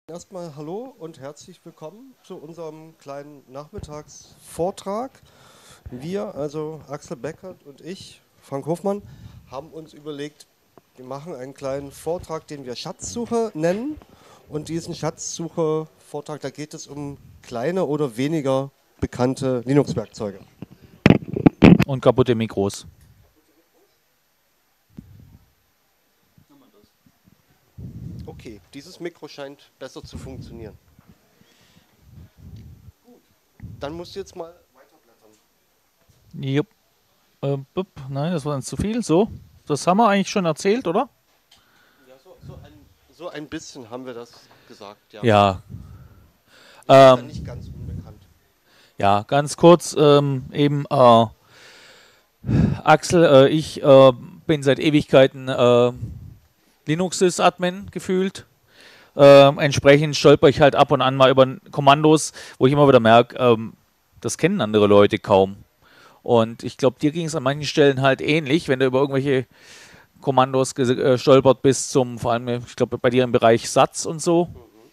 Erstmal hallo und herzlich willkommen zu unserem kleinen Nachmittagsvortrag. Wir, also Axel Beckert und ich, Frank Hofmann, haben uns überlegt, wir machen einen kleinen Vortrag, den wir Schatzsuche nennen. Und diesen Schatzsuche-Vortrag, da geht es um kleine oder weniger bekannte Linux-Werkzeuge. Und kaputte Mikros. Okay, dieses Mikro scheint besser zu funktionieren. Gut, dann musst du jetzt mal weiterblättern. Jupp. Nein, das war dann zu viel. So, das haben wir eigentlich schon erzählt, oder? Ja, so ein bisschen haben wir das gesagt, ja. Ja. Es ist ja nicht ganz unbekannt. Ja, ganz kurz eben Axel, ich bin seit Ewigkeiten Linux-Sys-Admin gefühlt. Entsprechend stolper ich halt ab und an mal über Kommandos, wo ich immer wieder merke, das kennen andere Leute kaum. Und ich glaube, dir ging es an manchen Stellen halt ähnlich, wenn du über irgendwelche Kommandos gestolpert bist, vor allem, ich glaube, bei dir im Bereich Satz und so. Mhm.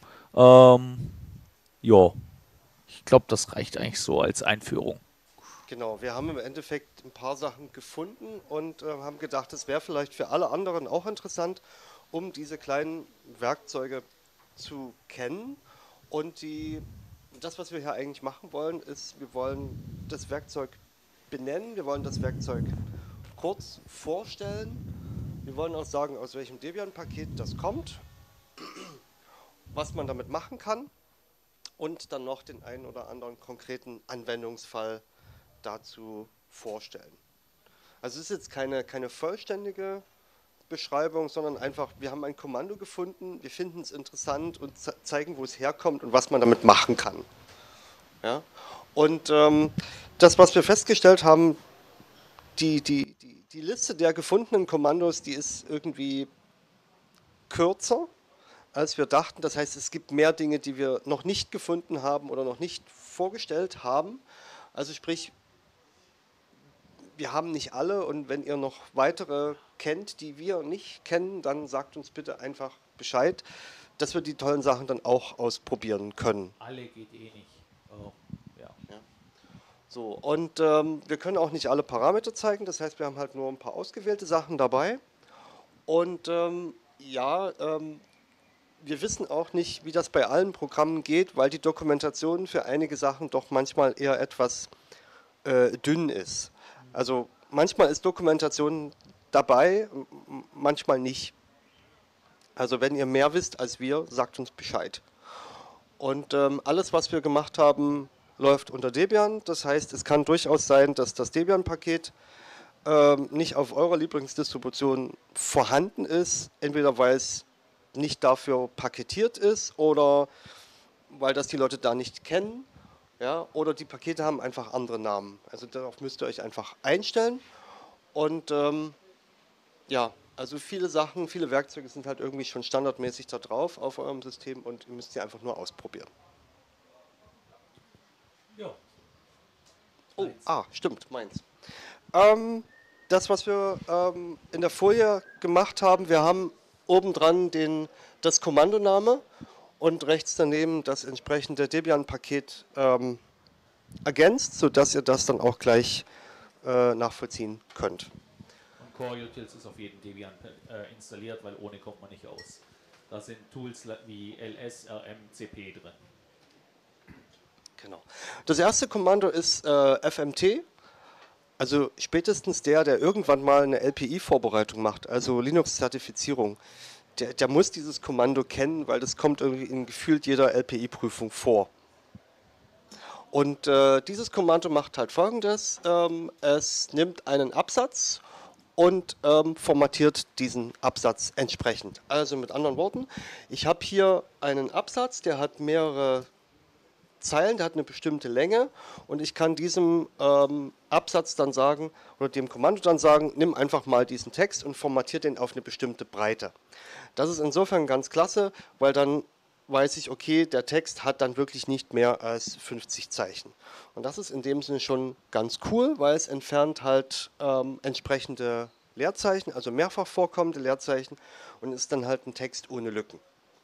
Ja, ich glaube, das reicht eigentlich so als Einführung. Genau, wir haben im Endeffekt ein paar Sachen gefunden und haben gedacht, es wäre vielleicht für alle anderen auch interessant, um diese kleinen Werkzeuge zu kennen. Und das, was wir hier eigentlich machen wollen, ist, wir wollen das Werkzeug benennen, wir wollen das Werkzeug kurz vorstellen. Wir wollen auch sagen, aus welchem Debian-Paket das kommt, was man damit machen kann und dann noch den einen oder anderen konkreten Anwendungsfall dazu vorstellen. Also es ist jetzt keine vollständige Beschreibung, sondern einfach, wir haben ein Kommando gefunden, wir finden es interessant und zeigen, wo es herkommt und was man damit machen kann. Ja? Und das, was wir festgestellt haben, die Liste der gefundenen Kommandos, die ist irgendwie kürzer, als wir dachten. Das heißt, es gibt mehr Dinge, die wir noch nicht gefunden haben oder noch nicht vorgestellt haben. Also sprich, wir haben nicht alle und wenn ihr noch weitere kennt, die wir nicht kennen, dann sagt uns bitte einfach Bescheid, dass wir die tollen Sachen dann auch ausprobieren können. Alle geht eh nicht. Oh, ja. Ja. So, und wir können auch nicht alle Parameter zeigen, das heißt, wir haben halt nur ein paar ausgewählte Sachen dabei. Und ja, wir wissen auch nicht, wie das bei allen Programmen geht, weil die Dokumentation für einige Sachen doch manchmal eher etwas dünn ist. Also manchmal ist Dokumentation dabei, manchmal nicht. Also wenn ihr mehr wisst als wir, sagt uns Bescheid. Und alles, was wir gemacht haben, läuft unter Debian. Das heißt, es kann durchaus sein, dass das Debian-Paket nicht auf eurer Lieblingsdistribution vorhanden ist. Entweder weil es nicht dafür paketiert ist oder weil das die Leute da nicht kennen. Ja, oder die Pakete haben einfach andere Namen. Also darauf müsst ihr euch einfach einstellen. Und ja, also viele Sachen, viele Werkzeuge sind halt irgendwie schon standardmäßig da drauf auf eurem System und ihr müsst sie einfach nur ausprobieren. Ja. Oh, stimmt, meins. Ähm, Das, was wir in der Folie gemacht haben, wir haben obendran das Kommandoname und rechts daneben das entsprechende Debian-Paket ergänzt, sodass ihr das dann auch gleich nachvollziehen könnt. Und Core Utils ist auf jeden Debian installiert, weil ohne kommt man nicht aus. Da sind Tools wie ls, rm, cp drin. Genau. Das erste Kommando ist FMT, also spätestens der irgendwann mal eine LPI-Vorbereitung macht, also Linux-Zertifizierung, der muss dieses Kommando kennen, weil das kommt irgendwie in gefühlt jeder LPI-Prüfung vor. Und dieses Kommando macht halt folgendes: Es nimmt einen Absatz und formatiert diesen Absatz entsprechend. Also mit anderen Worten, ich habe hier einen Absatz, der hat mehrere Zeilen, der hat eine bestimmte Länge und ich kann diesem Absatz dann sagen oder dem Kommando dann sagen, nimm einfach mal diesen Text und formatiert den auf eine bestimmte Breite. Das ist insofern ganz klasse, weil dann weiß ich, okay, der Text hat dann wirklich nicht mehr als 50 Zeichen. Und das ist in dem Sinne schon ganz cool, weil es entfernt halt entsprechende Leerzeichen, also mehrfach vorkommende Leerzeichen und ist dann halt ein Text ohne Lücken.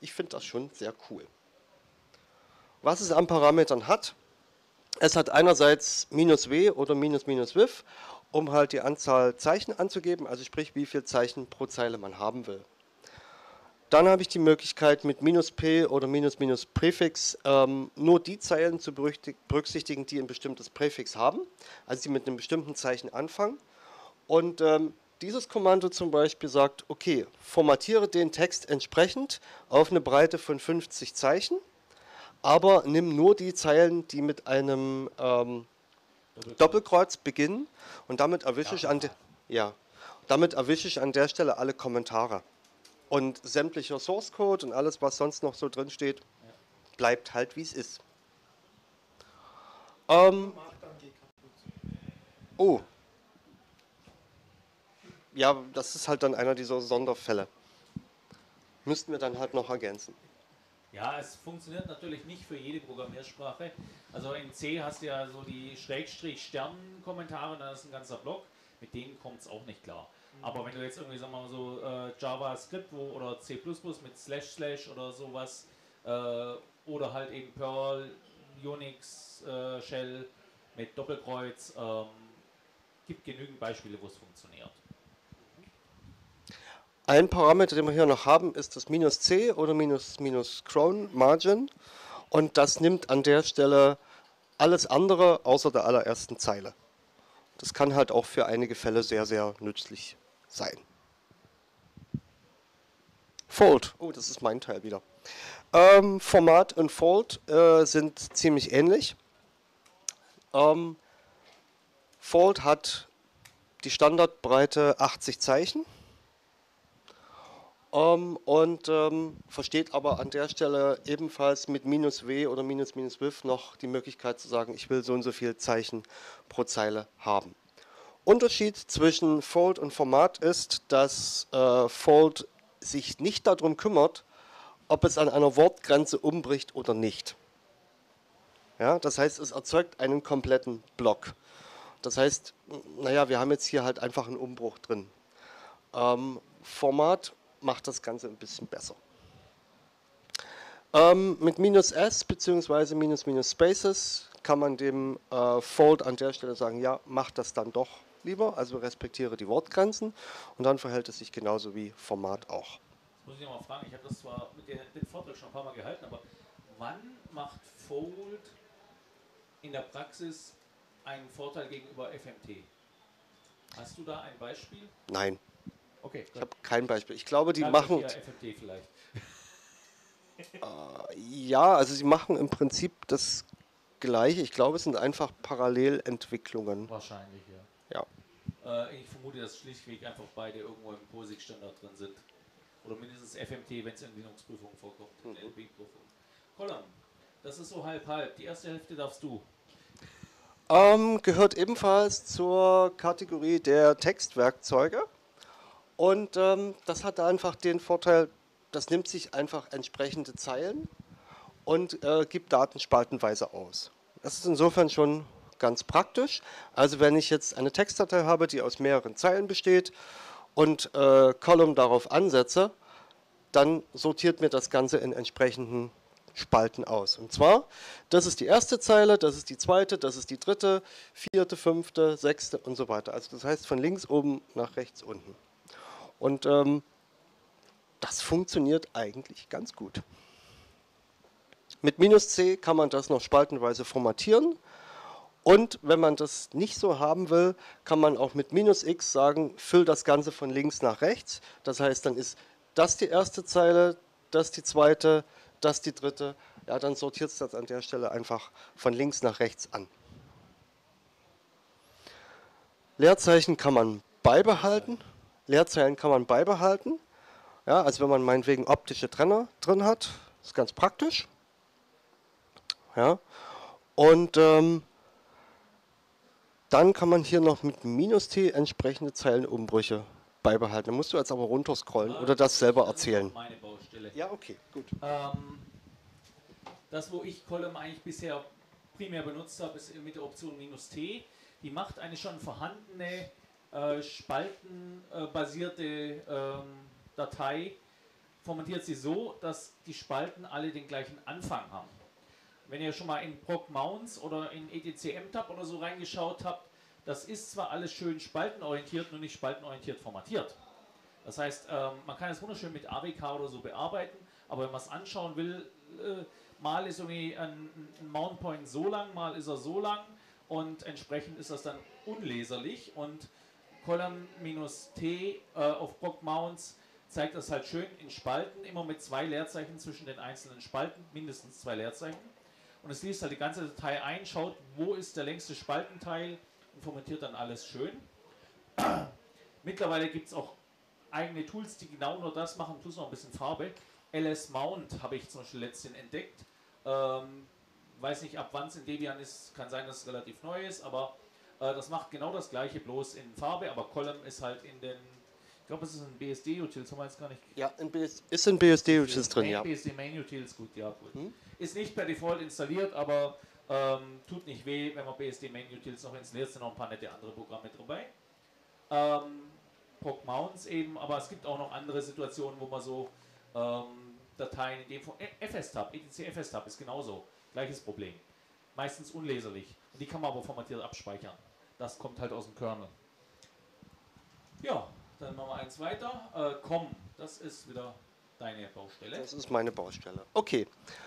Ich finde das schon sehr cool. Was es an Parametern hat, es hat einerseits -w oder -wiv, um halt die Anzahl Zeichen anzugeben, also sprich, wie viele Zeichen pro Zeile man haben will. Dann habe ich die Möglichkeit, mit -p oder -Präfix nur die Zeilen zu berücksichtigen, die ein bestimmtes Präfix haben, also die mit einem bestimmten Zeichen anfangen. Und dieses Kommando zum Beispiel sagt, okay, formatiere den Text entsprechend auf eine Breite von 50 Zeichen, aber nimm nur die Zeilen, die mit einem Doppelkreuz beginnen, und damit erwische ich damit erwische ich an der Stelle alle Kommentare. Und sämtlicher Source Code und alles, was sonst noch so drin steht, bleibt halt wie es ist. Oh. Ja, das ist halt dann einer dieser Sonderfälle. Müssten wir dann halt noch ergänzen. Ja, es funktioniert natürlich nicht für jede Programmiersprache. Also in C hast du ja so die Schrägstrich-Stern-Kommentare, da ist ein ganzer Block. Mit denen kommt es auch nicht klar. Aber wenn du jetzt irgendwie, sagen wir mal so, JavaScript oder C++ mit / oder sowas, oder halt eben Perl, Unix, Shell mit Doppelkreuz, gibt genügend Beispiele, wo es funktioniert. Ein Parameter, den wir hier noch haben, ist das -c oder -Cron Margin. Und das nimmt an der Stelle alles andere außer der allerersten Zeile. Das kann halt auch für einige Fälle sehr, sehr nützlich sein. Fold. Oh, das ist mein Teil wieder. Format und Fold sind ziemlich ähnlich. Fold hat die Standardbreite 80 Zeichen. Versteht aber an der Stelle ebenfalls mit -w oder -wiv noch die Möglichkeit zu sagen, ich will so und so viele Zeichen pro Zeile haben. Unterschied zwischen Fold und Format ist, dass Fold sich nicht darum kümmert, ob es an einer Wortgrenze umbricht oder nicht. Ja, das heißt, es erzeugt einen kompletten Block. Das heißt, naja, wir haben jetzt hier halt einfach einen Umbruch drin. Format macht das Ganze ein bisschen besser. Mit -s bzw. -spaces kann man dem Fold an der Stelle sagen, ja, mach das dann doch lieber, also respektiere die Wortgrenzen, und dann verhält es sich genauso wie Format auch. Jetzt muss ich noch mal fragen, ich habe das zwar mit den Vortrag schon ein paar Mal gehalten, aber wann macht Fold in der Praxis einen Vorteil gegenüber FMT? Hast du da ein Beispiel? Nein. Okay, ich habe kein Beispiel. Ich glaube, die machen... FMT vielleicht. Ja, also sie machen im Prinzip das Gleiche. Ich glaube, es sind einfach Parallelentwicklungen. Wahrscheinlich, ja. Ich vermute, dass schlichtweg einfach beide irgendwo im POSIX-Standard drin sind. Oder mindestens FMT, wenn es in Linux-Prüfungen vorkommt, in LB-Prüfungen. Colin, das ist so halb-halb. Die erste Hälfte darfst du. Gehört ebenfalls zur Kategorie der Textwerkzeuge. Und das hat einfach den Vorteil, das nimmt sich einfach entsprechende Zeilen und gibt Daten spaltenweise aus. Das ist insofern schon ganz praktisch. Also wenn ich jetzt eine Textdatei habe, die aus mehreren Zeilen besteht und Column darauf ansetze, dann sortiert mir das Ganze in entsprechenden Spalten aus. Und zwar, das ist die erste Zeile, das ist die zweite, das ist die dritte, vierte, fünfte, sechste und so weiter. Also das heißt von links oben nach rechts unten. Und das funktioniert eigentlich ganz gut. Mit -c kann man das noch spaltenweise formatieren. Und wenn man das nicht so haben will, kann man auch mit -x sagen, füll das Ganze von links nach rechts. Das heißt, dann ist das die erste Zeile, das die zweite, das die dritte. Ja, dann sortiert es das an der Stelle einfach von links nach rechts an. Leerzeichen kann man beibehalten. Leerzeilen kann man beibehalten. Ja, also wenn man meinetwegen optische Trenner drin hat, ist ganz praktisch. Ja, und dann kann man hier noch mit -t entsprechende Zeilenumbrüche beibehalten. Da musst du jetzt aber runterscrollen oder das selber erzählen. Das ist meine Baustelle. Ja, okay, gut. Das, wo ich Column eigentlich bisher primär benutzt habe, ist mit der Option -t. Die macht eine schon vorhandene spaltenbasierte Datei formatiert sie so, dass die Spalten alle den gleichen Anfang haben. Wenn ihr schon mal in Proc Mounts oder in ETC-MTAB oder so reingeschaut habt, das ist zwar alles schön spaltenorientiert, nur nicht spaltenorientiert formatiert. Das heißt, man kann es wunderschön mit AWK oder so bearbeiten, aber wenn man es anschauen will, mal ist irgendwie ein Mount Point so lang, mal ist er so lang und entsprechend ist das dann unleserlich und Column-T auf Proc Mounts zeigt das halt schön in Spalten, immer mit 2 Leerzeichen zwischen den einzelnen Spalten, mindestens 2 Leerzeichen. Und es liest halt die ganze Datei ein, schaut, wo ist der längste Spaltenteil und formatiert dann alles schön. Mittlerweile gibt es auch eigene Tools, die genau nur das machen, plus noch ein bisschen Farbe. LS Mount habe ich zum Beispiel letztens entdeckt. Weiß nicht, ab wann es in Debian ist, kann sein, dass es relativ neu ist, aber das macht genau das gleiche, bloß in Farbe, aber Column ist halt in den, ich glaube, es ist ein BSD-Utils, haben wir jetzt gar nicht. Ja, ist in BSD-Utils drin, ja. BSD Main Utils, gut, ja, gut. Ist nicht per Default installiert, aber tut nicht weh, wenn man BSD Main Utils noch installiert, sind noch ein paar nette andere Programme dabei. Proc Mounts eben, aber es gibt auch noch andere Situationen, wo man so Dateien in dem Fall, FSTab, etc FSTab ist genauso, gleiches Problem. Meistens unleserlich und die kann man aber formatiert abspeichern. Das kommt halt aus dem Kernel. Ja, dann machen wir eins weiter. COM, das ist wieder deine Baustelle. Das ist meine Baustelle. Okay.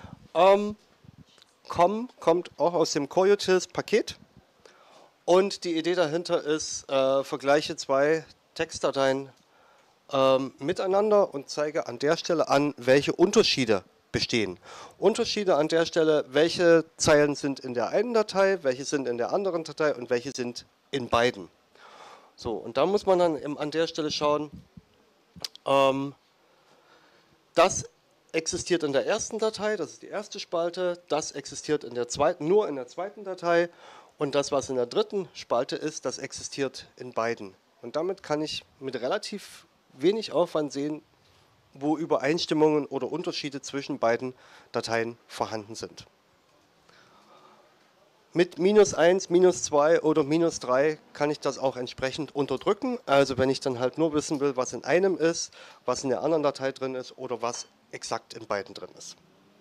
COM kommt auch aus dem CoreUtils-Paket und die Idee dahinter ist, vergleiche 2 Textdateien miteinander und zeige an der Stelle an, welche Unterschiede bestehen. Unterschiede an der Stelle, welche Zeilen sind in der einen Datei, welche sind in der anderen Datei und welche sind in beiden. So, und da muss man dann an der Stelle schauen, das existiert in der ersten Datei, das ist die erste Spalte, das existiert in der zweiten, nur in der zweiten Datei und das, was in der dritten Spalte ist, das existiert in beiden. Und damit kann ich mit relativ wenig Aufwand sehen, wo Übereinstimmungen oder Unterschiede zwischen beiden Dateien vorhanden sind. Mit -1, -2 oder -3 kann ich das auch entsprechend unterdrücken. Also wenn ich dann halt nur wissen will, was in einem ist, was in der anderen Datei drin ist oder was exakt in beiden drin ist.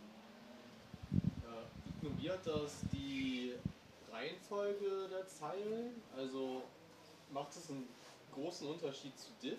Ignoriert das die Reihenfolge der Zeilen? Also macht es einen großen Unterschied zu Diff?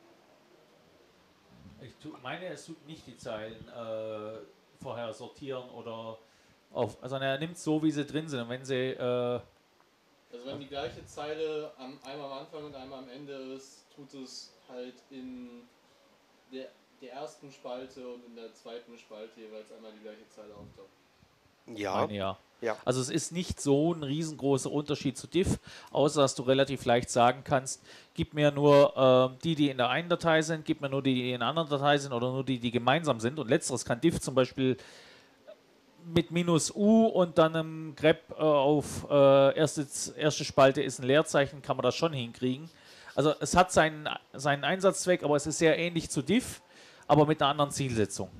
Ich meine, es tut nicht die Zeilen vorher sortieren oder auf, also er nimmt so, wie sie drin sind. Und wenn sie also wenn die gleiche Zeile einmal am Anfang und einmal am Ende ist, tut es halt in der ersten Spalte und in der zweiten Spalte jeweils einmal die gleiche Zeile auftaucht. Ja. Ja. Also es ist nicht so ein riesengroßer Unterschied zu Diff, außer dass du relativ leicht sagen kannst, gib mir nur die in der einen Datei sind, gib mir nur die in der anderen Datei sind oder nur die gemeinsam sind. Und letzteres kann Diff zum Beispiel mit -U und dann einem grep auf erste Spalte ist ein Leerzeichen, kann man das schon hinkriegen. Also es hat seinen Einsatzzweck, aber es ist sehr ähnlich zu Diff, aber mit einer anderen Zielsetzung.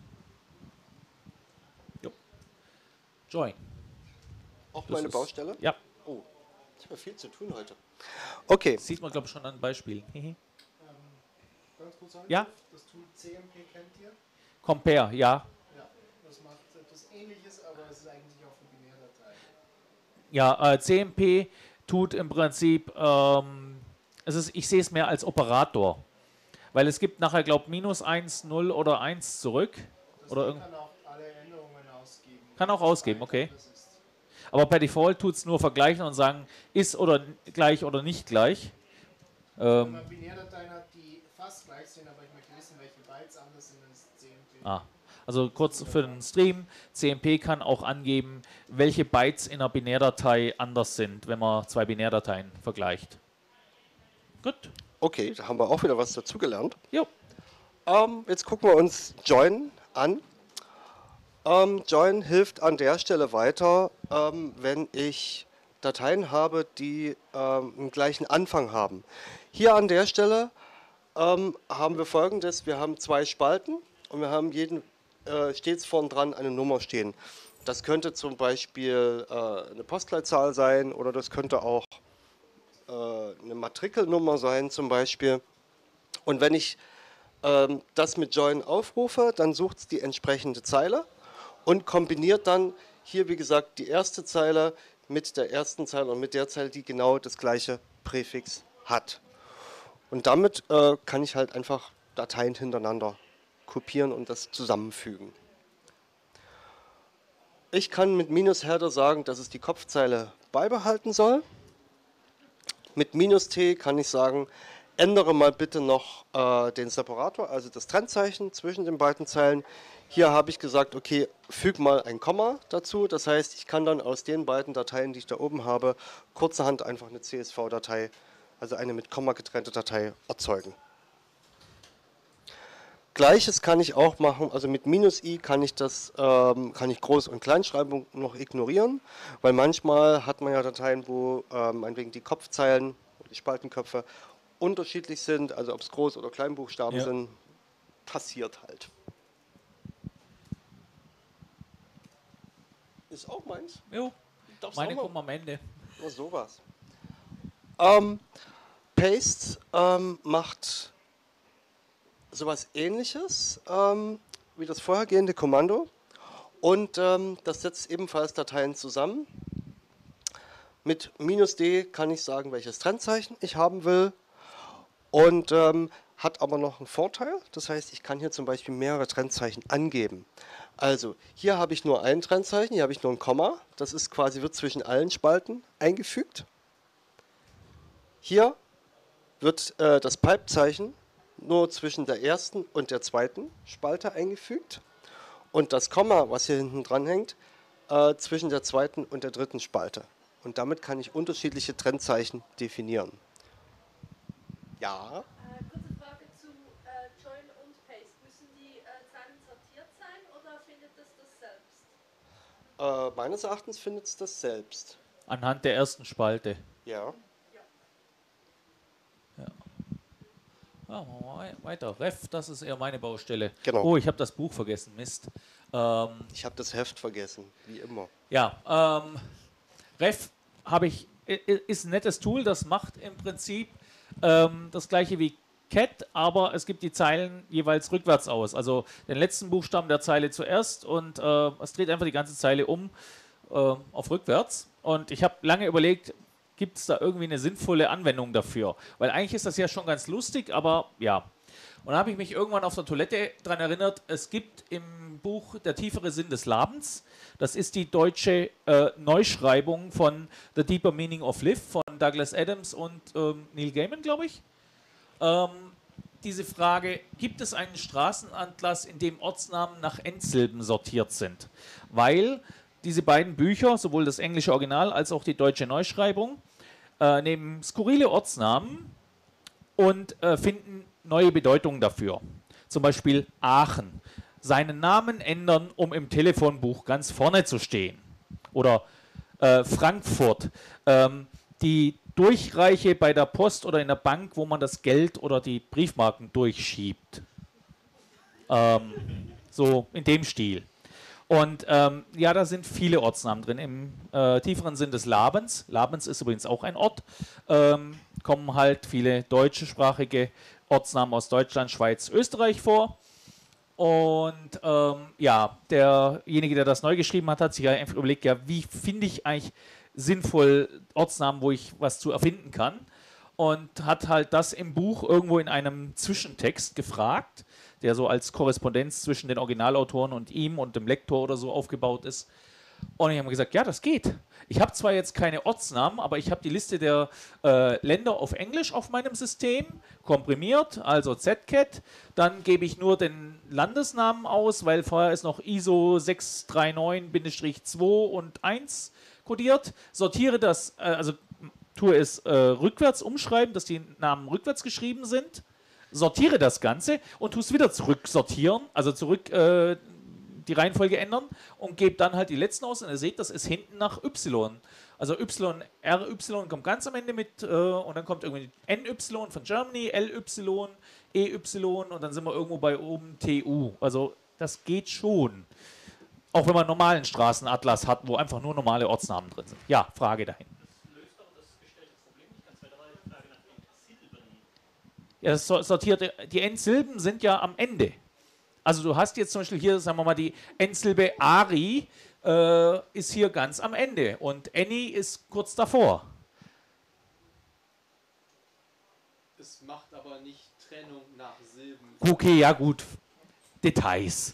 Jo. Join. Auch Das meine ist- Baustelle? Ja, Oh, ich habe viel zu tun heute. Okay. das sieht man glaube ich schon an Beispielen. Ganz kurz sagen, Ja. das Tool CMP kennt ihr? Compare, ja. Ja, das macht etwas Ähnliches, aber es ist eigentlich auch eine Binärdatei. Ja, CMP tut im Prinzip, ich sehe es mehr als Operator. Weil es gibt nachher, glaube ich, -1, 0 oder 1 zurück. Das Oder Ding kann auch alle Änderungen ausgeben. Kann auch ausgeben, okay. Das ist Aber per Default tut es nur vergleichen und sagen, ist oder gleich oder nicht gleich. wenn man Binärdateien hat, die fast gleich sind, aber ich möchte wissen, welche Bytes anders sind, dann ist CMP. Also kurz für den Stream, CMP kann auch angeben, welche Bytes in einer Binärdatei anders sind, wenn man 2 Binärdateien vergleicht. Gut. Okay, da haben wir auch wieder was dazugelernt. Jo. Jetzt gucken wir uns Join an. Join hilft an der Stelle weiter, wenn ich Dateien habe, die einen gleichen Anfang haben. Hier an der Stelle haben wir Folgendes: Wir haben 2 Spalten und wir haben stets vorn dran eine Nummer stehen. Das könnte zum Beispiel eine Postleitzahl sein oder das könnte auch eine Matrikelnummer sein zum Beispiel. Und wenn ich das mit Join aufrufe, dann sucht es die entsprechende Zeile und kombiniert dann hier, wie gesagt, die erste Zeile mit der ersten Zeile und mit der Zeile, die genau das gleiche Präfix hat. Und damit kann ich halt einfach Dateien hintereinander kopieren und das zusammenfügen. Ich kann mit -Header sagen, dass es die Kopfzeile beibehalten soll. Mit -T kann ich sagen, ändere mal bitte noch den Separator, also das Trennzeichen zwischen den beiden Zeilen. Hier habe ich gesagt, okay, füg mal ein Komma dazu. Das heißt, ich kann dann aus den beiden Dateien, die ich da oben habe, kurzerhand einfach eine CSV-Datei, also eine mit Komma getrennte Datei erzeugen. Gleiches kann ich auch machen, also mit -I kann ich kann ich Groß- und Kleinschreibung noch ignorieren, weil manchmal hat man ja Dateien, wo meinetwegen die Kopfzeilen, die Spaltenköpfe unterschiedlich sind, also ob es Groß- oder Kleinbuchstaben sind, passiert halt. Ist auch meins? Jo, meine kommen am Ende. Nur sowas. Paste macht sowas Ähnliches wie das vorhergehende Kommando und das setzt ebenfalls Dateien zusammen. Mit -D kann ich sagen, welches Trennzeichen ich haben will und hat aber noch einen Vorteil. Das heißt, ich kann hier zum Beispiel mehrere Trennzeichen angeben. Also hier habe ich nur ein Trennzeichen, hier habe ich nur ein Komma. Das ist quasi, wird zwischen allen Spalten eingefügt. Hier wird das Pipezeichen nur zwischen der ersten und der zweiten Spalte eingefügt und das Komma, was hier hinten dran hängt, zwischen der zweiten und der dritten Spalte. Und damit kann ich unterschiedliche Trennzeichen definieren. Ja. Kurze Frage zu Join und Paste. Müssen die Zeilen sortiert sein oder findet es das selbst? Meines Erachtens findet es das selbst. Anhand der ersten Spalte. Ja. Ja, machen wir weiter. Ref, das ist eher meine Baustelle. Genau. Oh, ich habe das Buch vergessen. Mist. Ich habe das Heft vergessen, wie immer. Ja, Ref ist ein nettes Tool, das macht im Prinzip das gleiche wie Cat, aber es gibt die Zeilen jeweils rückwärts aus. Also den letzten Buchstaben der Zeile zuerst und es dreht einfach die ganze Zeile um auf rückwärts. Und ich habe lange überlegt, gibt es da irgendwie eine sinnvolle Anwendung dafür? Weil eigentlich ist das ja schon ganz lustig, aber ja. Und dann habe ich mich irgendwann auf der Toilette daran erinnert, es gibt im Buch Der tiefere Sinn des Labens, das ist die deutsche Neuschreibung von The Deeper Meaning of Life von Douglas Adams und Neil Gaiman, glaube ich. Diese Frage, gibt es einen Straßenatlas, in dem Ortsnamen nach Endsilben sortiert sind? Weil diese beiden Bücher, sowohl das englische Original als auch die deutsche Neuschreibung, nehmen skurrile Ortsnamen und finden neue Bedeutungen dafür. Zum Beispiel Aachen. Seinen Namen ändern, um im Telefonbuch ganz vorne zu stehen. Oder Frankfurt. Die Durchreiche bei der Post oder in der Bank, wo man das Geld oder die Briefmarken durchschiebt. So in dem Stil. Und ja, da sind viele Ortsnamen drin. Im tieferen Sinn des Labens. Labens ist übrigens auch ein Ort. Kommen halt viele deutschsprachige Ortsnamen aus Deutschland, Schweiz, Österreich vor. Und ja, derjenige, der das neu geschrieben hat, hat sich ja einfach überlegt, ja, wie finde ich eigentlich sinnvoll Ortsnamen, wo ich was zu erfinden kann. Und hat halt das im Buch irgendwo in einem Zwischentext gefragt, der so als Korrespondenz zwischen den Originalautoren und ihm und dem Lektor oder so aufgebaut ist. Und ich habe gesagt, ja, das geht. Ich habe zwar jetzt keine Ortsnamen, aber ich habe die Liste der Länder auf Englisch auf meinem System, komprimiert, also ZCAT. Dann gebe ich nur den Landesnamen aus, weil vorher ist noch ISO 639-2 und 1 kodiert. Sortiere das, also tue es rückwärts umschreiben, dass die Namen rückwärts geschrieben sind. Sortiere das Ganze und tue es wieder zurücksortieren, also zurück die Reihenfolge ändern und gebe dann halt die letzten aus und ihr seht, das ist hinten nach Y. Also Y, RY kommt ganz am Ende mit und dann kommt irgendwie NY von Germany, LY, EY und dann sind wir irgendwo bei oben TU. Also das geht schon. Auch wenn man einen normalen Straßenatlas hat, wo einfach nur normale Ortsnamen drin sind. Ja, Frage dahin. Ja, das sortiert, die Endsilben sind ja am Ende. Also du hast jetzt zum Beispiel hier, sagen wir mal, die Endsilbe Ari ist hier ganz am Ende und Annie ist kurz davor. Es macht aber nicht Trennung nach Silben. Okay, ja gut. Details.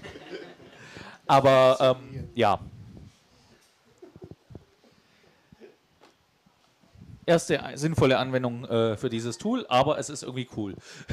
Aber ja. Erste sinnvolle Anwendung für dieses Tool, aber es ist irgendwie cool.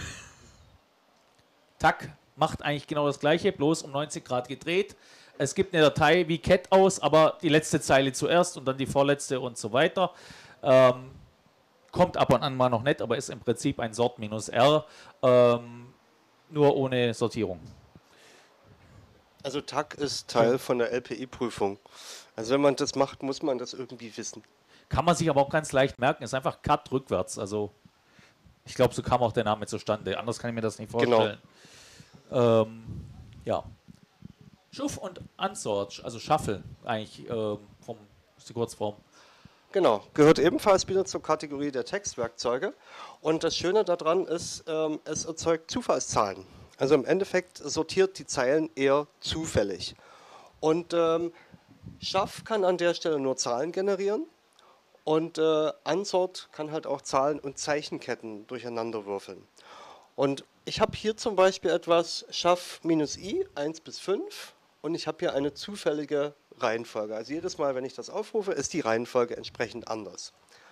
TAC macht eigentlich genau das gleiche, bloß um 90 Grad gedreht. Es gibt eine Datei wie cat aus, aber die letzte Zeile zuerst und dann die vorletzte und so weiter. Kommt ab und an mal noch nicht, aber ist im Prinzip ein Sort-R, nur ohne Sortierung. Also TAC ist Teil von der LPI-Prüfung. Also wenn man das macht, muss man das irgendwie wissen. Kann man sich aber auch ganz leicht merken, ist einfach Cut rückwärts. Also ich glaube, so kam auch der Name zustande. Anders kann ich mir das nicht vorstellen. Genau. Ja. Shuff und Unsort, also Shuffle eigentlich ist die Kurzform. Genau, gehört ebenfalls wieder zur Kategorie der Textwerkzeuge. Und das Schöne daran ist, es erzeugt Zufallszahlen. Also im Endeffekt sortiert die Zeilen eher zufällig. Und Shuff kann an der Stelle nur Zahlen generieren. Und Unsort kann halt auch Zahlen und Zeichenketten durcheinander würfeln. Und ich habe hier zum Beispiel etwas Shuff-I, 1 bis 5. Und ich habe hier eine zufällige Reihenfolge. Also jedes Mal, wenn ich das aufrufe, ist die Reihenfolge entsprechend anders.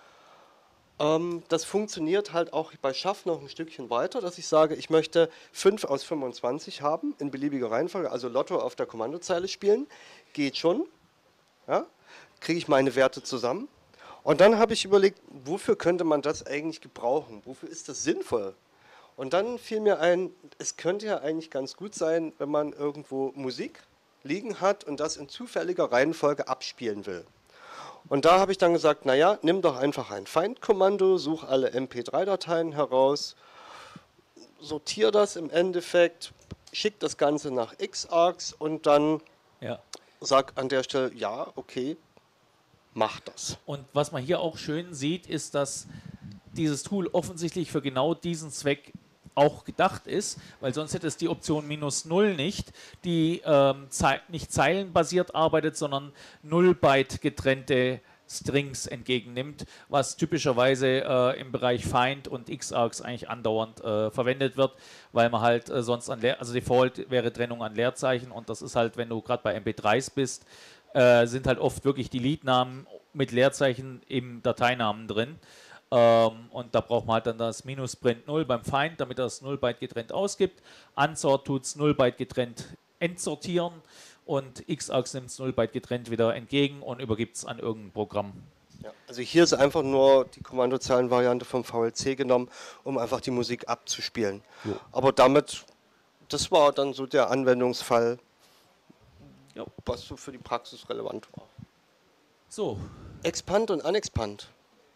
Das funktioniert halt auch bei Shuff noch ein Stückchen weiter, dass ich sage, ich möchte 5 aus 25 haben in beliebiger Reihenfolge, also Lotto auf der Kommandozeile spielen. Geht schon. Ja? Kriege ich meine Werte zusammen. Und dann habe ich überlegt, wofür könnte man das eigentlich gebrauchen? Wofür ist das sinnvoll? Und dann fiel mir ein, es könnte ja eigentlich ganz gut sein, wenn man irgendwo Musik liegen hat und das in zufälliger Reihenfolge abspielen will. Und da habe ich dann gesagt, naja, nimm doch einfach ein Find-Kommando, such alle MP3-Dateien heraus, sortiere das im Endeffekt, schick das Ganze nach Xargs und dann sag an der Stelle, ja, okay, mach das. Und was man hier auch schön sieht, ist, dass dieses Tool offensichtlich für genau diesen Zweck auch gedacht ist, weil sonst hätte es die Option -0 nicht, die nicht zeilenbasiert arbeitet, sondern 0 Byte getrennte Strings entgegennimmt, was typischerweise im Bereich Find und Xargs eigentlich andauernd verwendet wird, weil man halt sonst also Default wäre Trennung an Leerzeichen und das ist halt, wenn du gerade bei MP3s bist, sind halt oft wirklich die Leadnamen mit Leerzeichen im Dateinamen drin. Und da braucht man halt dann das -print 0 beim Find, damit er das 0 Byte getrennt ausgibt. Unsort tut es 0 Byte getrennt entsortieren und Xargs nimmt es 0 Byte getrennt wieder entgegen und übergibt es an irgendein Programm. Ja, also hier ist einfach nur die Kommandozeilenvariante vom VLC genommen, um einfach die Musik abzuspielen. Jo. Aber damit, das war dann so der Anwendungsfall, was so für die Praxis relevant war. So. Expand und Unexpand.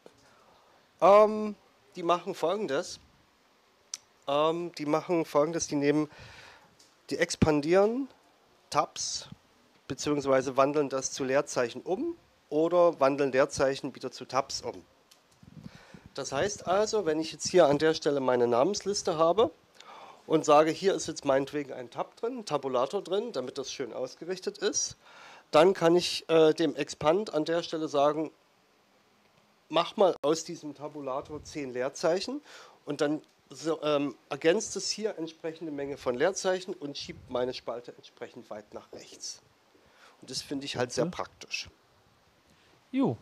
Die machen Folgendes. Die expandieren Tabs beziehungsweise wandeln das zu Leerzeichen um oder wandeln Leerzeichen wieder zu Tabs um. Das heißt also, wenn ich jetzt hier an der Stelle meine Namensliste habe und sage, hier ist jetzt meinetwegen ein Tab drin, ein Tabulator drin, damit das schön ausgerichtet ist, dann kann ich dem Expand an der Stelle sagen, mach mal aus diesem Tabulator 10 Leerzeichen und dann ergänzt es hier entsprechende Menge von Leerzeichen und schiebt meine Spalte entsprechend weit nach rechts. Und das finde ich halt sehr praktisch. Jo.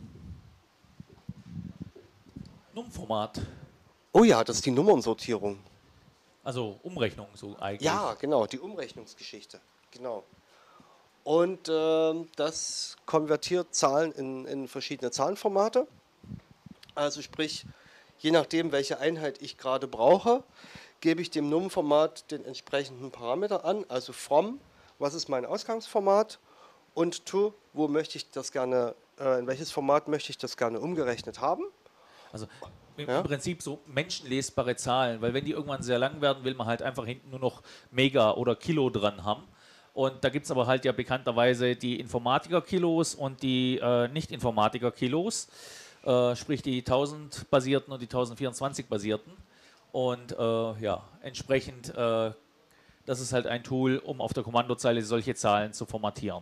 Num-Format. Oh ja, das ist die Nummernsortierung. Also Umrechnung so eigentlich. Ja, genau, die Umrechnungsgeschichte. Genau. Und das konvertiert Zahlen in verschiedene Zahlenformate. Also sprich, je nachdem, welche Einheit ich gerade brauche, gebe ich dem Num-Format den entsprechenden Parameter an, also from, was ist mein Ausgangsformat, und to, wo möchte ich das gerne, in welches Format möchte ich das gerne umgerechnet haben. Also im Prinzip so menschenlesbare Zahlen, weil wenn die irgendwann sehr lang werden, will man halt einfach hinten nur noch Mega oder Kilo dran haben. Und da gibt es aber halt ja bekannterweise die Informatiker-Kilos und die Nicht-Informatiker-Kilos. Sprich die 1000 basierten und die 1024 basierten. Und ja, entsprechend, das ist halt ein Tool, um auf der Kommandozeile solche Zahlen zu formatieren.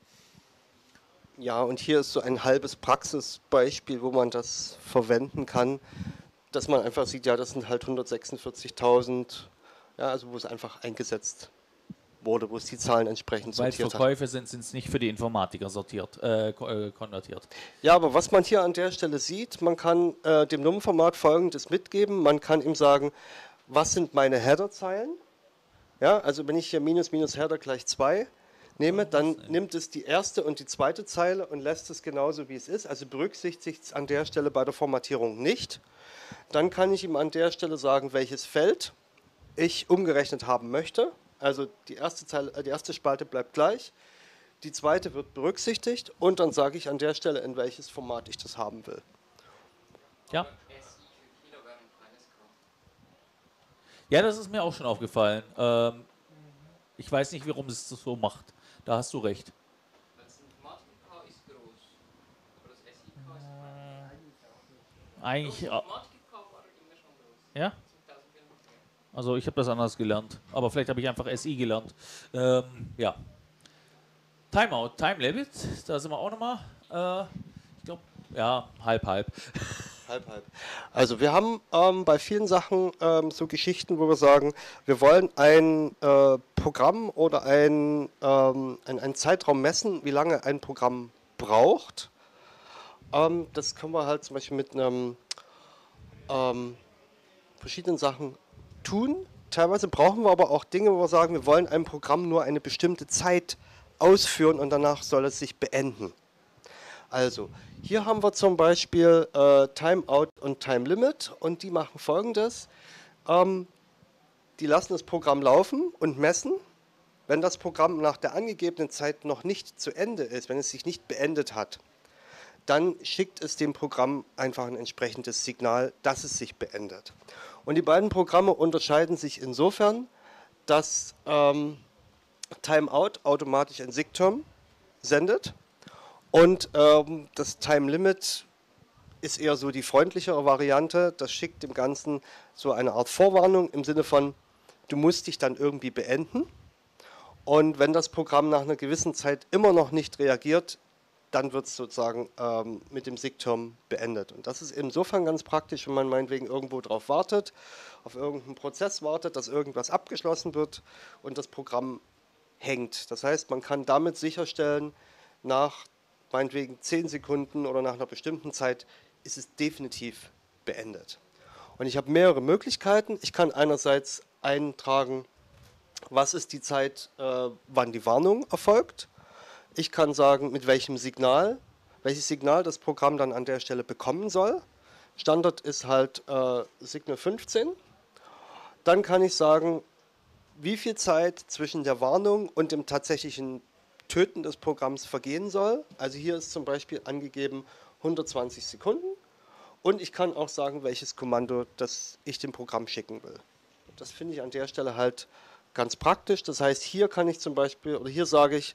Ja, und hier ist so ein halbes Praxisbeispiel, wo man das verwenden kann, dass man einfach sieht, ja, das sind halt 146.000, ja, also wo es einfach eingesetzt wurde, wo es die Zahlen entsprechend Weil es sortiert hat. Verkäufe sind es nicht für die Informatiker konvertiert. Ja, aber was man hier an der Stelle sieht, man kann dem Nummernformat Folgendes mitgeben. Man kann ihm sagen, was sind meine Headerzeilen? Ja, also wenn ich hier minus minus Header gleich 2 nehme, dann nimmt es die erste und die zweite Zeile und lässt es genauso, wie es ist. Also berücksichtigt es an der Stelle bei der Formatierung nicht. Dann kann ich ihm an der Stelle sagen, welches Feld ich umgerechnet haben möchte. Also die erste Spalte bleibt gleich. Die zweite wird berücksichtigt und dann sage ich an der Stelle, in welches Format ich das haben will. Ja. Ja, das ist mir auch schon aufgefallen. Ich weiß nicht, warum es das so macht. Da hast du recht. Das Informatik-K ist groß. Aber das SI-K ist klein. Eigentlich, Das Informatik-K war immer schon groß. ja? 2400 mehr. Also ich habe das anders gelernt. Aber vielleicht habe ich einfach SI gelernt. Ja. Timeout, Time-Limit, da sind wir auch nochmal. Ich glaube, ja, halb. Halb. Also wir haben bei vielen Sachen so Geschichten, wo wir sagen, wir wollen ein Programm oder einen Zeitraum messen, wie lange ein Programm braucht. Das können wir halt zum Beispiel mit einem verschiedenen Sachen tun. Teilweise brauchen wir aber auch Dinge, wo wir sagen, wir wollen einem Programm nur eine bestimmte Zeit ausführen und danach soll es sich beenden. Also, hier haben wir zum Beispiel Timeout und Time Limit und die machen Folgendes. Die lassen das Programm laufen und messen. Wenn das Programm nach der angegebenen Zeit noch nicht zu Ende ist, wenn es sich nicht beendet hat, dann schickt es dem Programm einfach ein entsprechendes Signal, dass es sich beendet. Und die beiden Programme unterscheiden sich insofern, dass Timeout automatisch ein SIG-Term sendet und das Time Limit ist eher so die freundlichere Variante. Das schickt dem Ganzen so eine Art Vorwarnung im Sinne von, du musst dich dann irgendwie beenden. Und wenn das Programm nach einer gewissen Zeit immer noch nicht reagiert, dann wird es sozusagen mit dem SIG-Term beendet. Und das ist insofern ganz praktisch, wenn man meinetwegen irgendwo drauf wartet, auf irgendeinen Prozess wartet, dass irgendwas abgeschlossen wird und das Programm hängt. Das heißt, man kann damit sicherstellen, nach meinetwegen 10 Sekunden oder nach einer bestimmten Zeit ist es definitiv beendet. Und ich habe mehrere Möglichkeiten. Ich kann einerseits eintragen, was ist die Zeit, wann die Warnung erfolgt. Ich kann sagen, mit welchem Signal, welches Signal das Programm dann an der Stelle bekommen soll. Standard ist halt Signal 15. Dann kann ich sagen, wie viel Zeit zwischen der Warnung und dem tatsächlichen Töten des Programms vergehen soll. Also hier ist zum Beispiel angegeben 120 Sekunden. Und ich kann auch sagen, welches Kommando das ich dem Programm schicken will. Das finde ich an der Stelle halt ganz praktisch. Das heißt, hier kann ich zum Beispiel, oder hier sage ich,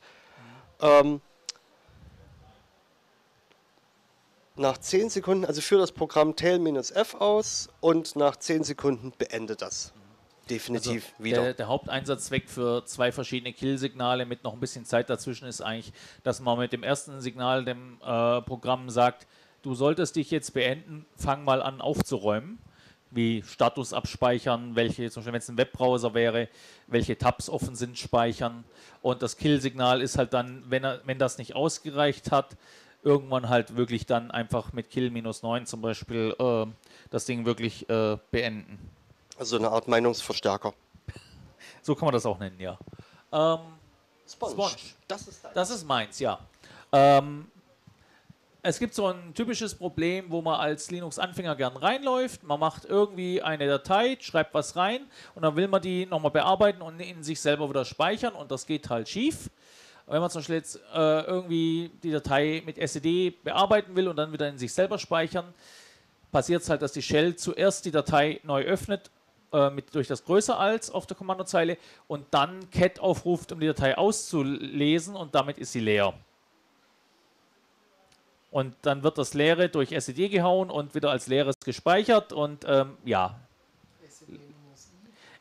nach 10 Sekunden, also führe das Programm tail-f aus und nach 10 Sekunden beende das. Definitiv Also wieder. Der Haupteinsatzzweck für 2 verschiedene Kill-Signale mit noch ein bisschen Zeit dazwischen ist eigentlich, dass man mit dem ersten Signal dem Programm sagt, du solltest dich jetzt beenden, fang mal an aufzuräumen, wie Status abspeichern, welche, zum Beispiel wenn es ein Webbrowser wäre, welche Tabs offen sind, speichern. Und das Kill-Signal ist halt dann, wenn das nicht ausgereicht hat, irgendwann halt wirklich dann einfach mit Kill-9 zum Beispiel das Ding wirklich beenden. Also eine Art Meinungsverstärker. So kann man das auch nennen, ja. Sponge. Das ist meins, ja. Es gibt so ein typisches Problem, wo man als Linux-Anfänger gern reinläuft. Man macht irgendwie eine Datei, schreibt was rein und dann will man die nochmal bearbeiten und in sich selber wieder speichern und das geht halt schief. Wenn man zum Beispiel jetzt irgendwie die Datei mit SED bearbeiten will und dann wieder in sich selber speichern, passiert es halt, dass die Shell zuerst die Datei neu öffnet, durch das Größer als auf der Kommandozeile und dann cat aufruft, um die Datei auszulesen und damit ist sie leer. Und dann wird das Leere durch SED gehauen und wieder als Leeres gespeichert und ja,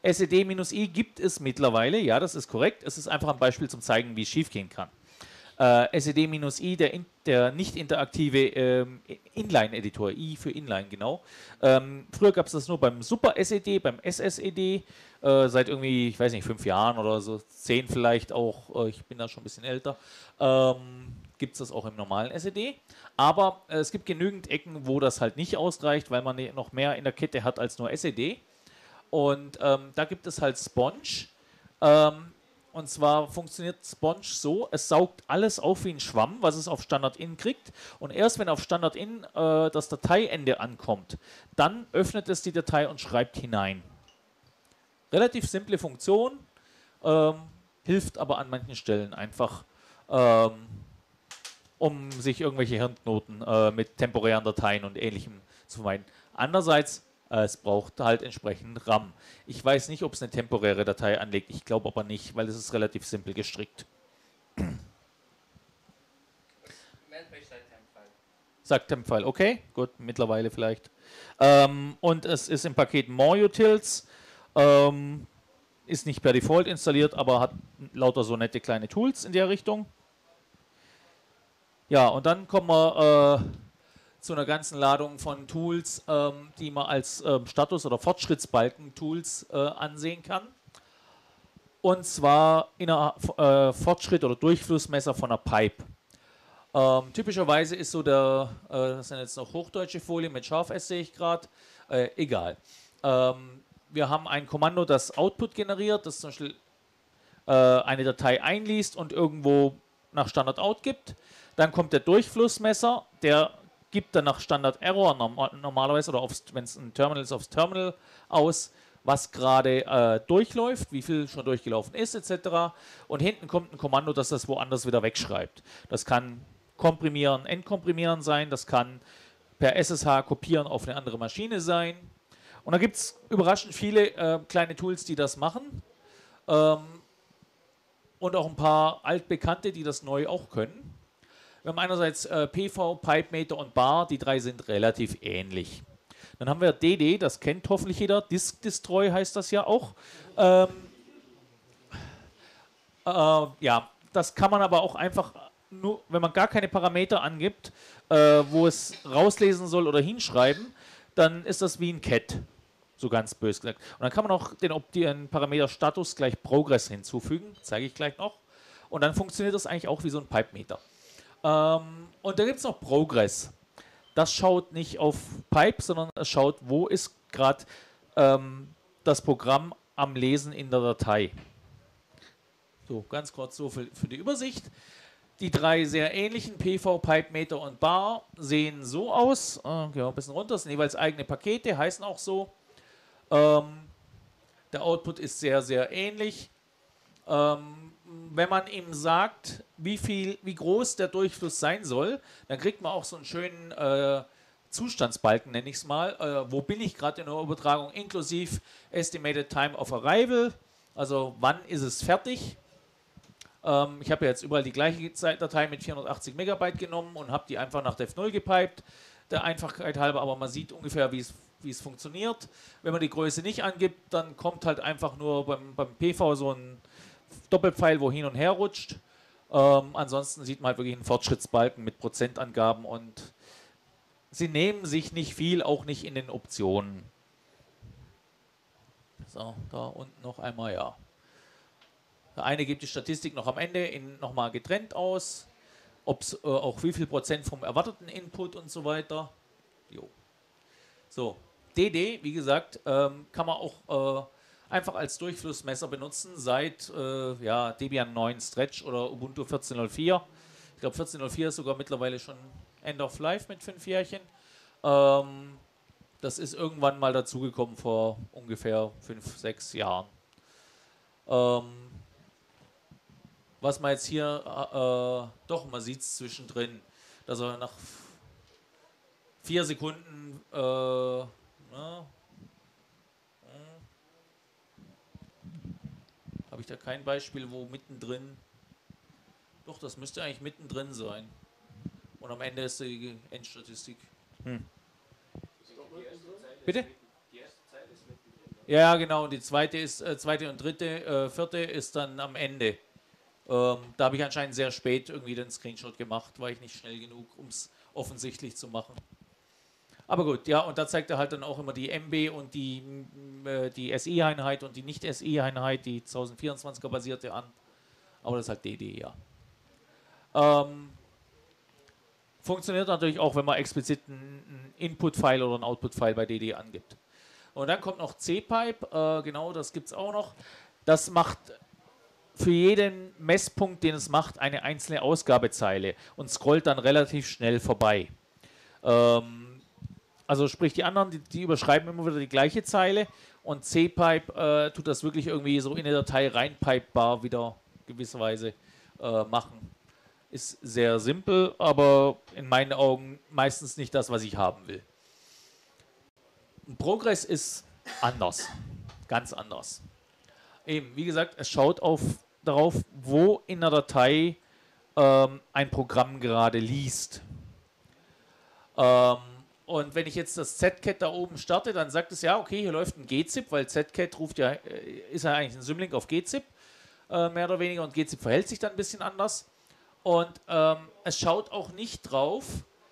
SED-I gibt es mittlerweile, ja, das ist korrekt. Es ist einfach ein Beispiel zum zeigen, wie es schiefgehen kann. SED-I, der nicht interaktive Inline-Editor, I für Inline, genau. Früher gab es das nur beim Super-SED, beim SSED, seit irgendwie, ich weiß nicht, 5 Jahren oder so, 10 vielleicht auch, ich bin da schon ein bisschen älter, gibt es das auch im normalen SED. Aber es gibt genügend Ecken, wo das halt nicht ausreicht, weil man noch mehr in der Kette hat als nur SED. Und da gibt es halt Sponge. Und zwar funktioniert Sponge so, es saugt alles auf wie ein Schwamm, was es auf Standard-In kriegt. Und erst wenn auf Standard-In das Dateiende ankommt, dann öffnet es die Datei und schreibt hinein. Relativ simple Funktion, hilft aber an manchen Stellen einfach, um sich irgendwelche Hirnknoten mit temporären Dateien und Ähnlichem zu vermeiden. Andererseits, es braucht halt entsprechend RAM. Ich weiß nicht, ob es eine temporäre Datei anlegt. Ich glaube aber nicht, weil es ist relativ simpel gestrickt. Sagt Temp-File, okay, gut, mittlerweile vielleicht. Und es ist im Paket More Utils. Ist nicht per Default installiert, aber hat lauter so nette kleine Tools in der Richtung. Ja, und dann kommen wir zu einer ganzen Ladung von Tools, die man als Status- oder Fortschrittsbalken-Tools ansehen kann. Und zwar in einer Fortschritt- oder Durchflussmesser von einer Pipe. Typischerweise ist so das sind jetzt noch hochdeutsche Folien mit Scharf-S, sehe ich gerade, egal. Wir haben ein Kommando, das Output generiert, das zum Beispiel eine Datei einliest und irgendwo nach Standard Out gibt. Dann kommt der Durchflussmesser, der gibt dann nach Standard Error normalerweise oder wenn es ein Terminal ist, aufs Terminal aus, was gerade durchläuft, wie viel schon durchgelaufen ist etc. Und hinten kommt ein Kommando, das das woanders wieder wegschreibt. Das kann komprimieren, entkomprimieren sein, das kann per SSH kopieren auf eine andere Maschine sein. Und da gibt es überraschend viele kleine Tools, die das machen. Und auch ein paar altbekannte, die das neu auch können. Wir haben einerseits PV, PipeMeter und Bar, die drei sind relativ ähnlich. Dann haben wir DD, das kennt hoffentlich jeder, Disk Destroy heißt das ja auch. Ja, das kann man aber auch einfach, nur wenn man gar keine Parameter angibt, wo es rauslesen soll oder hinschreiben, dann ist das wie ein Cat, so ganz böse gesagt. Und dann kann man auch den Parameter Status gleich Progress hinzufügen, zeige ich gleich noch. Und dann funktioniert das eigentlich auch wie so ein PipeMeter. Und da gibt es noch Progress. Das schaut nicht auf Pipe, sondern es schaut, wo ist gerade das Programm am Lesen in der Datei. So, ganz kurz so für die Übersicht. Die drei sehr ähnlichen PV, PipeMeter und Bar sehen so aus. Gehen wir ein bisschen runter. Das sind jeweils eigene Pakete, heißen auch so. Der Output ist sehr, sehr ähnlich. Wenn man ihm sagt, wie groß der Durchfluss sein soll, dann kriegt man auch so einen schönen Zustandsbalken, nenne ich es mal. Wo bin ich gerade in der Übertragung, inklusive Estimated Time of Arrival, also wann ist es fertig. Ich habe ja jetzt überall die gleiche Datei mit 480 Megabyte genommen und habe die einfach nach Def0 gepiped, der Einfachheit halber, aber man sieht ungefähr, wie es funktioniert. Wenn man die Größe nicht angibt, dann kommt halt einfach nur beim PV so ein Doppelpfeil, wo hin und her rutscht. Ansonsten sieht man halt wirklich einen Fortschrittsbalken mit Prozentangaben und sie nehmen sich nicht viel, auch nicht in den Optionen. So, da unten noch einmal, ja. Der eine gibt die Statistik noch am Ende nochmal getrennt aus, ob es auch wie viel Prozent vom erwarteten Input und so weiter. Jo. So, DD, wie gesagt, kann man auch einfach als Durchflussmesser benutzen seit Debian 9 Stretch oder Ubuntu 14.04. Ich glaube 14.04 ist sogar mittlerweile schon End of Life mit 5 Jährchen. Das ist irgendwann mal dazugekommen vor ungefähr 5, 6 Jahren. Was man jetzt hier, doch, man sieht es zwischendrin, dass er nach 4 Sekunden, habe ich da kein Beispiel, wo mittendrin, doch, das müsste eigentlich mittendrin sein. Und am Ende ist die Endstatistik. Bitte? Die erste Zeile ist mittendrin. Ja, genau. Und die zweite ist, zweite und dritte, vierte ist dann am Ende. Da habe ich anscheinend sehr spät irgendwie den Screenshot gemacht, war ich nicht schnell genug, um es offensichtlich zu machen. Aber gut, ja, und da zeigt er halt dann auch immer die MB und die SI-Einheit und die Nicht-SI-Einheit, die 1024er basierte an. Aber das ist halt DD, ja. Funktioniert natürlich auch, wenn man explizit einen Input-File oder einen Output-File bei DD angibt. Und dann kommt noch CPipe, genau, das gibt es auch noch. Das macht für jeden Messpunkt, den es macht, eine einzelne Ausgabezeile und scrollt dann relativ schnell vorbei. Also sprich, die anderen, die überschreiben immer wieder die gleiche Zeile und CPipe tut das wirklich irgendwie so in eine Datei reinpipebar wieder gewisserweise machen. Ist sehr simpel, aber in meinen Augen meistens nicht das, was ich haben will. Ein Progress ist anders, ganz anders. Eben, wie gesagt, es schaut darauf, wo in der Datei ein Programm gerade liest. Und wenn ich jetzt das Zcat da oben starte, dann sagt es ja, okay, hier läuft ein gzip, weil Zcat ruft ja, ist ja eigentlich ein Symlink auf gzip, mehr oder weniger, und gzip verhält sich dann ein bisschen anders. Und es schaut auch nicht drauf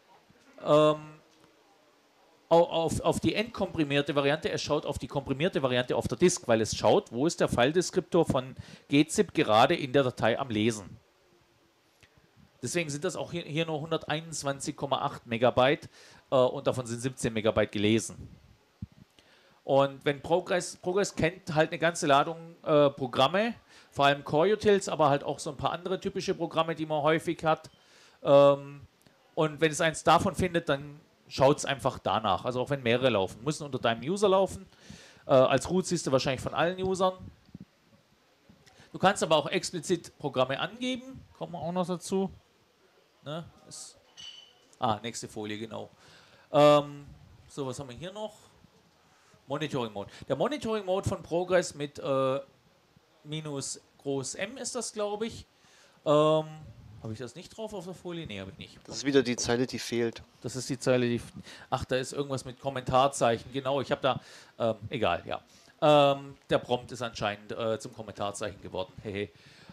auf die entkomprimierte Variante, es schaut auf die komprimierte Variante auf der Disk, weil es schaut, wo ist der File-Deskriptor von gzip gerade in der Datei am Lesen. Deswegen sind das auch hier nur 121,8 Megabyte und davon sind 17 Megabyte gelesen. Und wenn Progress kennt halt eine ganze Ladung Programme, vor allem Core-Utils, aber halt auch so ein paar andere typische Programme, die man häufig hat. Und wenn es eins davon findet, dann schaut es einfach danach. Also auch wenn mehrere laufen, müssen unter deinem User laufen. Als Root siehst du wahrscheinlich von allen Usern. Du kannst aber auch explizit Programme angeben. Kommen wir auch noch dazu. Ne? Nächste Folie, genau. So, was haben wir hier noch? Monitoring Mode. Der Monitoring Mode von Progress mit minus groß M ist das, glaube ich. Habe ich das nicht drauf auf der Folie? Nee, habe ich nicht. Das ist wieder die Zeile, die fehlt. Das ist die Zeile, die... Ach, da ist irgendwas mit Kommentarzeichen. Genau, ich habe da... egal, ja. Der Prompt ist anscheinend zum Kommentarzeichen geworden. Hehe.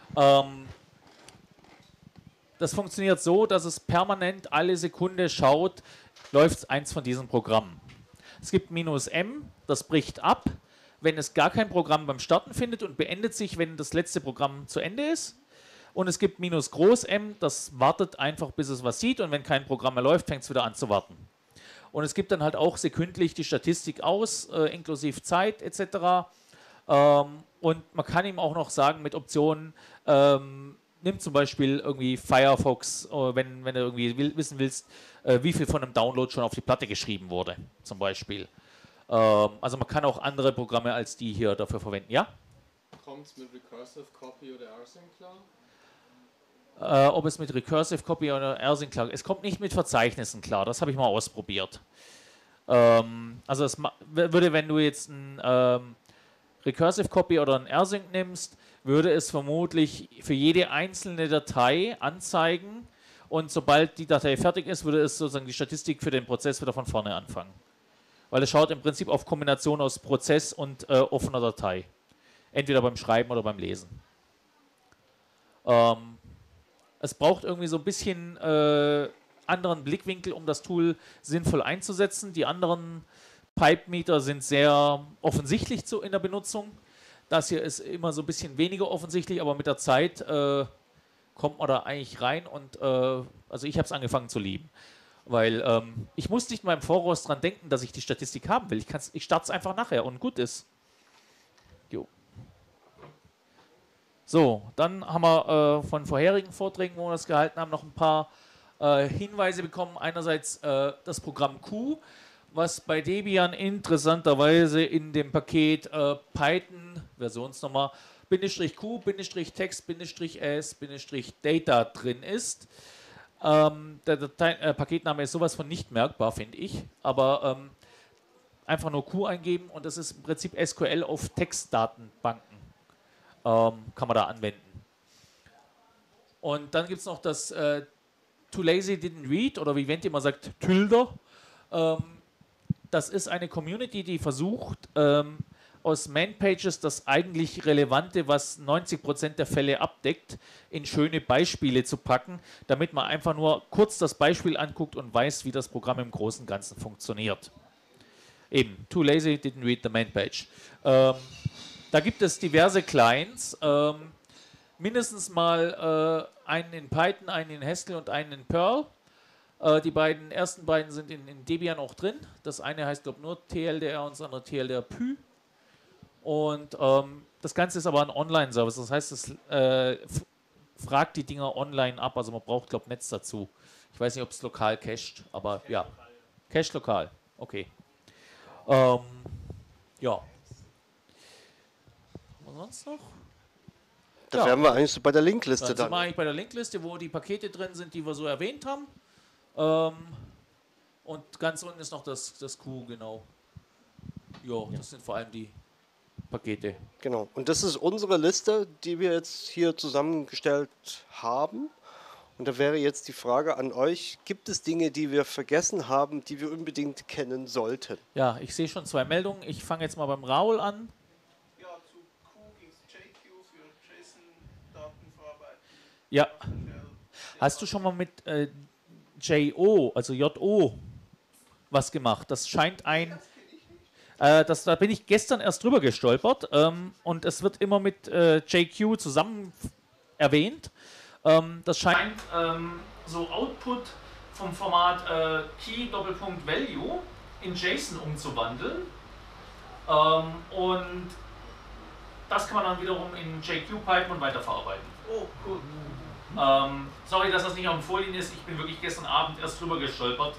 Das funktioniert so, dass es permanent alle Sekunde schaut, läuft eins von diesen Programmen. Es gibt minus M, das bricht ab, wenn es gar kein Programm beim Starten findet und beendet sich, wenn das letzte Programm zu Ende ist. Und es gibt minus groß M, das wartet einfach, bis es was sieht, und wenn kein Programm mehr läuft, fängt es wieder an zu warten. Und es gibt dann halt auch sekündlich die Statistik aus, inklusive Zeit etc. Und man kann ihm auch noch sagen mit Optionen, nimm zum Beispiel irgendwie Firefox, wenn du irgendwie wissen willst, wie viel von einem Download schon auf die Platte geschrieben wurde, zum Beispiel. Also man kann auch andere Programme als die hier dafür verwenden, ja? Kommt es mit Recursive Copy oder rsync klar? Ob es mit Recursive Copy oder rsync klar. Es kommt nicht mit Verzeichnissen klar, das habe ich mal ausprobiert. Also es würde, wenn du jetzt ein Recursive Copy oder ein rsync nimmst, würde es vermutlich für jede einzelne Datei anzeigen, und sobald die Datei fertig ist, würde es sozusagen die Statistik für den Prozess wieder von vorne anfangen. Weil es schaut im Prinzip auf Kombination aus Prozess und offener Datei. Entweder beim Schreiben oder beim Lesen. Es braucht irgendwie so ein bisschen anderen Blickwinkel, um das Tool sinnvoll einzusetzen. Die anderen Pipe-Meter sind sehr offensichtlich in der Benutzung. Das hier ist immer so ein bisschen weniger offensichtlich, aber mit der Zeit kommt man da eigentlich rein und also ich habe es angefangen zu lieben. Weil ich muss nicht mal im Voraus dran denken, dass ich die Statistik haben will. Ich starte es einfach nachher und gut ist. Jo. So, dann haben wir von vorherigen Vorträgen, wo wir das gehalten haben, noch ein paar Hinweise bekommen. Einerseits das Programm Q, was bei Debian interessanterweise in dem Paket Python, Versionsnummer, -q, -text, -s, -data drin ist. Der Paketname ist sowas von nicht merkbar, finde ich, aber einfach nur Q eingeben und das ist im Prinzip SQL auf Textdatenbanken. Kann man da anwenden. Und dann gibt es noch das Too Lazy Didn't Read, oder wie Venti immer sagt, TÜLDER. Das ist eine Community, die versucht, aus Man-Pages das eigentlich Relevante, was 90% der Fälle abdeckt, in schöne Beispiele zu packen, damit man einfach nur kurz das Beispiel anguckt und weiß, wie das Programm im Großen und Ganzen funktioniert. Eben, too lazy, didn't read the Man-Page. Da gibt es diverse Clients, mindestens mal einen in Python, einen in Haskell und einen in Perl. Die ersten beiden sind in Debian auch drin. Das eine heißt, glaube ich, nur TLDR und das andere TLDR-Py. Und das Ganze ist aber ein Online-Service. Das heißt, es fragt die Dinger online ab. Also man braucht, glaube ich, Netz dazu. Ich weiß nicht, ob es lokal cached, aber ja. Cache lokal, okay. Ja. Was sonst noch? Da wären wir eigentlich so bei der Linkliste Dann sind wir dann. eigentlich bei der Linkliste, wo die Pakete drin sind, die wir so erwähnt haben. Und ganz unten ist noch das Q, genau. Jo, das sind vor allem die Pakete. Genau. Und das ist unsere Liste, die wir jetzt hier zusammengestellt haben. Und da wäre jetzt die Frage an euch, gibt es Dinge, die wir vergessen haben, die wir unbedingt kennen sollten? Ja, ich sehe schon 2 Meldungen. Ich fange jetzt mal beim Raul an. Ja, zu Q ging es JQ für JSON-Datenverarbeitung. Ja. Hast du schon mal mit JO, also JO, was gemacht? Das scheint da bin ich gestern erst drüber gestolpert und es wird immer mit JQ zusammen erwähnt. Das scheint so Output vom Format Key-Value in JSON umzuwandeln. Und das kann man dann wiederum in JQ pipen und weiterverarbeiten. Oh, cool. Sorry, dass das nicht auf den Folien ist. Ich bin wirklich gestern Abend erst drüber gestolpert.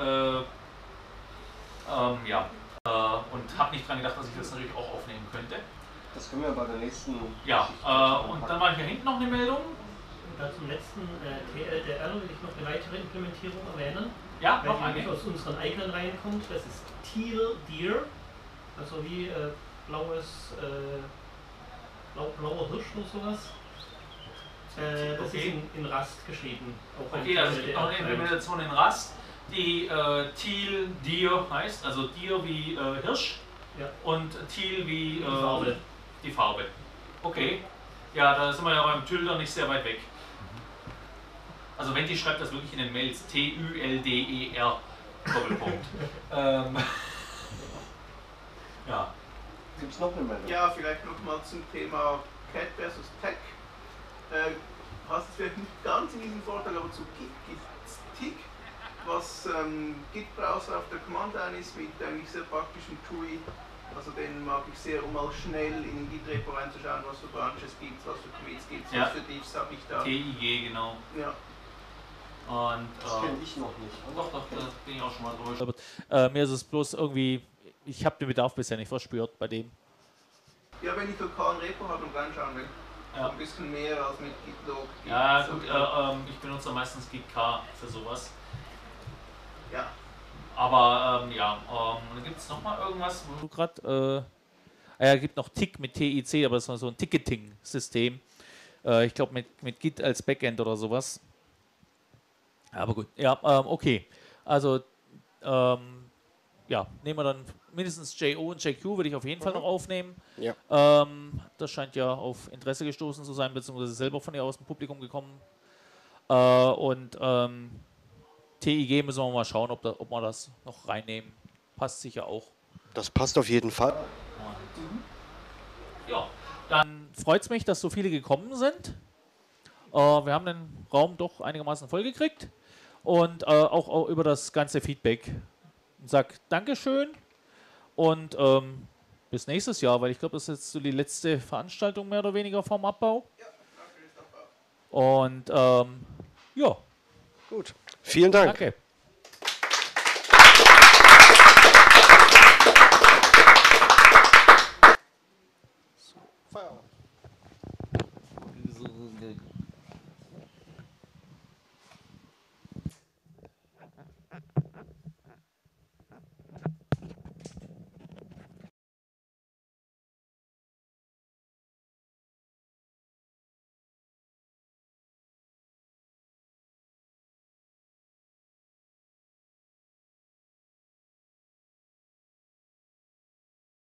Und habe nicht dran gedacht, dass ich das natürlich auch aufnehmen könnte. Das können wir bei der nächsten... Ja, und dann war hier hinten noch eine Meldung. Und dann zum letzten TLDR will ich noch eine weitere Implementierung erwähnen. Ja, weil noch die eine. aus unseren eigenen Reihen kommt. Das ist Teal Deer, also wie blauer Hirsch oder sowas. Das ist in Rust geschrieben. Okay, also es gibt noch eine Implementation in Rust, die Teal Deer heißt, also Deer wie Hirsch und Teal wie die Farbe. Okay, ja, da sind wir ja beim Tülder nicht sehr weit weg. Also Venti schreibt das wirklich in den Mails, T-U-L-D-E-R, Doppelpunkt. Ja. Gibt es noch eine Meldung? Ja, vielleicht nochmal zum Thema Cat versus Tech. Hast es vielleicht nicht ganz in diesem Vorteil, aber zu Git gibt's Tick, was Git-Browser auf der Command-Line ist mit eigentlich sehr praktischen TUI. Also den mag ich sehr, um mal schnell in den Git-Repo reinzuschauen, was für Branches gibt, was für Commits gibt, was für Diffs habe ich da. TIG, genau. Ja. Und, das kenne ich noch nicht. Doch, da bin ich auch schon mal drüber. Mir ist es bloß irgendwie, ich habe den Bedarf bisher nicht verspürt bei dem. Ja, wenn ich lokalen Repo habe und reinschauen will. Ja. Ein bisschen mehr als mit Gitlog. Ja, gut, ich benutze meistens Git-K für sowas. Ja. Aber dann gibt es nochmal irgendwas, wo du gerade. Gibt noch Tick mit TIC, aber das ist so ein Ticketing-System. Ich glaube mit Git als Backend oder sowas. Aber gut, ja, okay. Also, nehmen wir dann mindestens JO und JQ, würde ich auf jeden Fall noch aufnehmen. Ja. Das scheint ja auf Interesse gestoßen zu sein, beziehungsweise selber von ihr aus dem Publikum gekommen. TIG müssen wir mal schauen, ob wir das noch reinnehmen. Passt sicher auch. Das passt auf jeden Fall. Ja, dann freut es mich, dass so viele gekommen sind. Wir haben den Raum doch einigermaßen voll gekriegt und auch über das ganze Feedback. Ich sage Dankeschön und bis nächstes Jahr, weil ich glaube, das ist jetzt so die letzte Veranstaltung mehr oder weniger vom Abbau. Ja, danke, Abbau. Und ja. Gut. Vielen Dank. Danke.